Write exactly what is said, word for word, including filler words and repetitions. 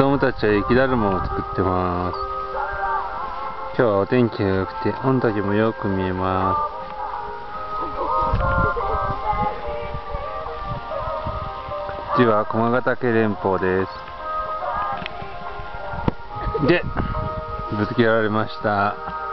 供たちは雪だるまを作ってます。今日はお天気が良くて御嶽もよく見えます。こっちは駒ヶ岳連峰です。でぶつけられました。